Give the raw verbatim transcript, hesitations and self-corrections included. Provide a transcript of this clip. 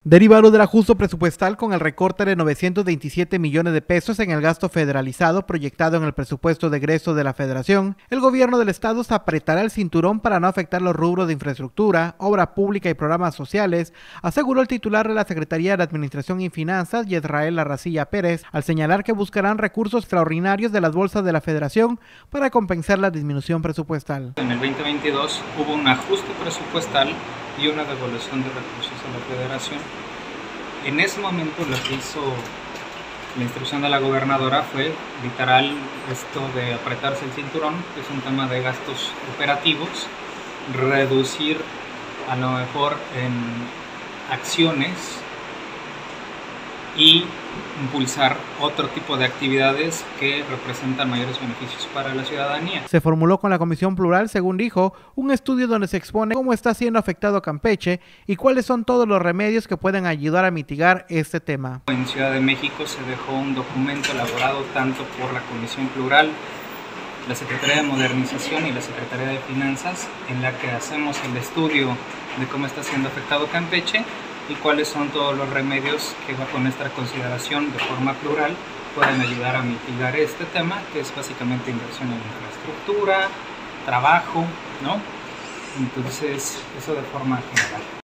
Derivado del ajuste presupuestal con el recorte de novecientos veintisiete millones de pesos en el gasto federalizado proyectado en el presupuesto de egreso de la Federación, el gobierno del estado se apretará el cinturón para no afectar los rubros de infraestructura, obra pública y programas sociales, aseguró el titular de la Secretaría de Administración y Finanzas, Yesrael Arracilla Pérez, al señalar que buscarán recursos extraordinarios de las bolsas de la Federación para compensar la disminución presupuestal. En el veinte veintidós hubo un ajuste presupuestal y una devolución de recursos a la Federación. En ese momento lo que hizo la instrucción de la gobernadora fue literal esto de apretarse el cinturón, que es un tema de gastos operativos, reducir a lo mejor en acciones y impulsar otro tipo de actividades que representan mayores beneficios para la ciudadanía. Se formuló con la Comisión Plural, según dijo, un estudio donde se expone cómo está siendo afectado Campeche y cuáles son todos los remedios que pueden ayudar a mitigar este tema. En Ciudad de México se dejó un documento elaborado tanto por la Comisión Plural, la Secretaría de Modernización y la Secretaría de Finanzas, en la que hacemos el estudio de cómo está siendo afectado Campeche y cuáles son todos los remedios que bajo nuestra consideración de forma plural pueden ayudar a mitigar este tema, que es básicamente inversión en infraestructura, trabajo, ¿no? Entonces, eso de forma general.